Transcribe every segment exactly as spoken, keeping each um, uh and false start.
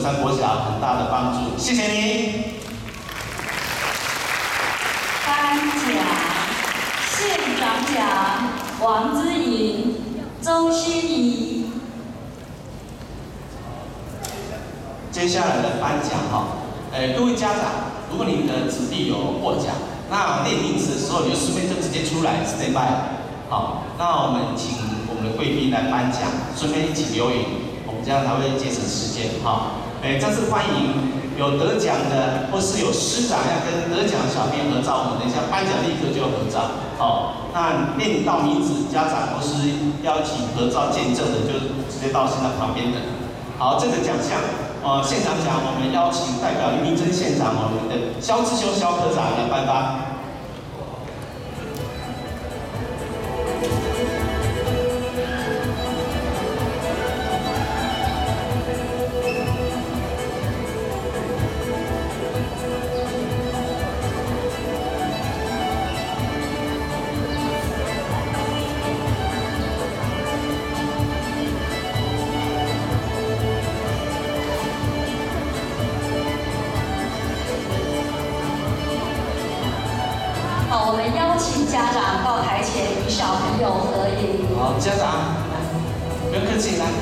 山国小很大的帮助，谢谢你。 颁奖，县长奖，王之颖、周心怡。 接下来的颁奖哈，呃，各位家长，如果你的子弟有获奖，那念名字的时候，你就顺便就直接出来 stand by。好，那我们请我们的贵宾来颁奖，顺便一起留影，我们这样才会节省时间哈。哎，再次欢迎有得奖的，或是有师长要跟得奖的小朋友合照，我们等一下颁奖立刻就合照。好，那念到名字，家长或是邀请合照见证的，就直接到现场旁边等。好，这个奖项，呃，现场奖我们邀请代表林明珍县长，我们的肖志修肖科长来颁发。 好，我们邀请家长到台前与小朋友合影。 好，家长，不用客气，来。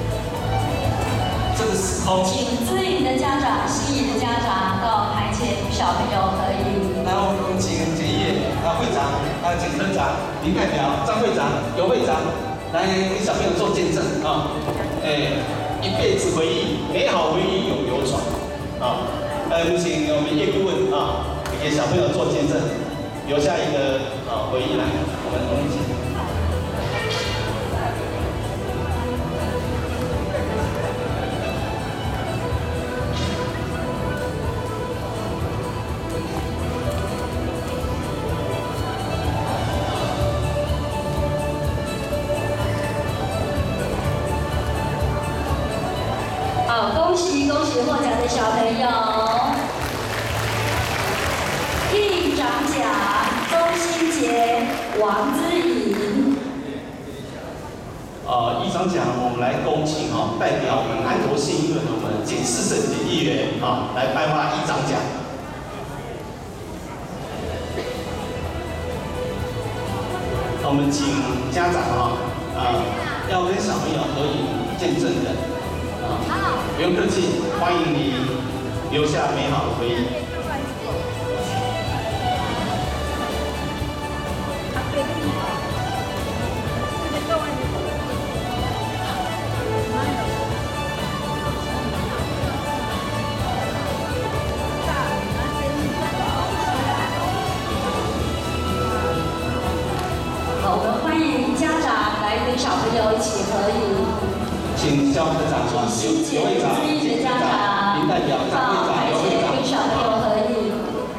这个时候， 请知颖的家长、心仪的家长到台前与小朋友合影。 然后我们请检业、啊会长、啊检科长、林代表、张会长、尤会长来给小朋友做见证啊。哎，一辈子回忆，美好回忆永流传啊。呃，请我们叶顾问啊给小朋友做见证。留下一个呃回忆来，我们我们一起。 好，恭喜恭喜获奖的小朋友！议长奖。周新杰、王之颖。 呃，议长奖，我们来恭请哦，代表我们安国县议会的我们简世胜简议员啊，来颁发议长奖。我们请家长啊，呃，要跟小朋友合影见证的啊，不用客气，欢迎你留下美好的回忆。 好，我们欢迎家长来跟小朋友一起合影。 请肖科长、刘刘会长、检科长、林代表、张会长、刘会长跟小朋友合影。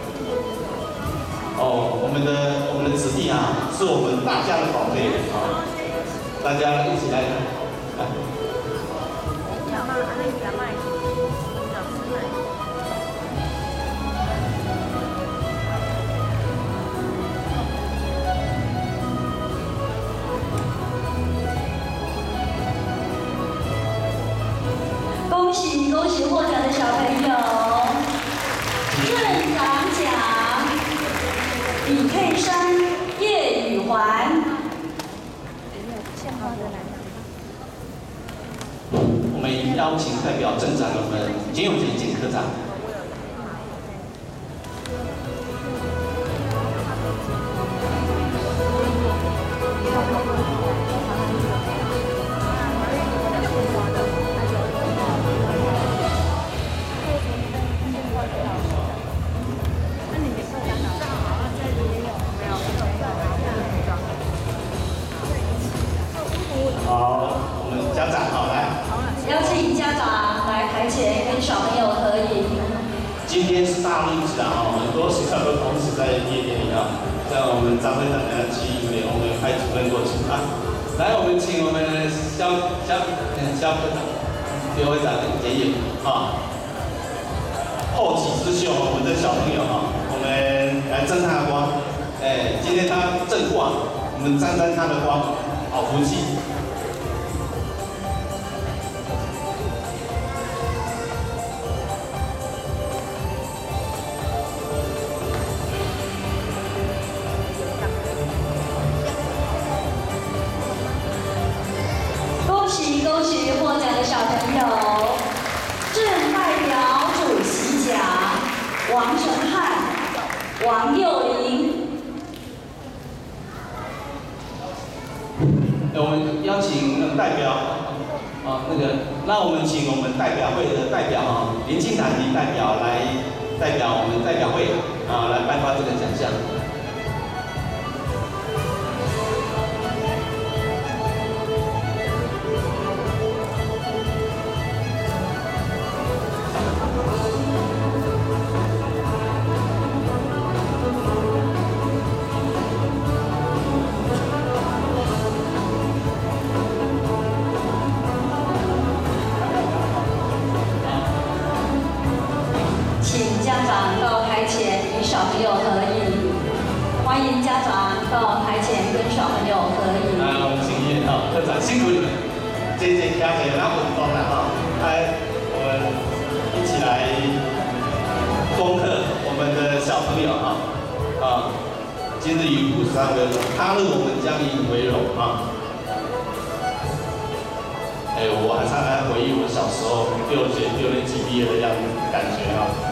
哦，我们的我们的子弟啊，是我们大家的宝贝啊，大家一起来来。 恭喜恭喜获奖的小朋友！镇长奖，李佩珊、叶宇环。 我们邀请代表镇长我们简永杰简科长。好，我们家长好来。 邀请家长来台前跟小朋友合影。 今天是大日子啊，很多学校都同时在毕业典礼啊。像我们张会长呢，去联我们派主任过去啊。来，我们请我们肖肖嗯肖科长、刘会长检验啊。后起之秀，我们的小朋友啊，我们来沾他的光。哎，今天他正旺，我们沾沾他的光，好福气。 王佑林。 我们邀请那个代表啊，那个，那我们请我们代表会的代表啊，林静南的代表来代表我们代表会啊，来颁发这个奖项。 请家长到台前与小朋友合影，欢迎家长到台前跟小朋友合影。 来，我们请叶啊科长辛苦你们，这这家姐拿稳当了哈，来，我们一起来恭贺我们的小朋友哈啊，今日与五十三分，他日我们将以为荣啊。哎，我还常常回忆我小时候六年六年级毕业的样子感觉啊。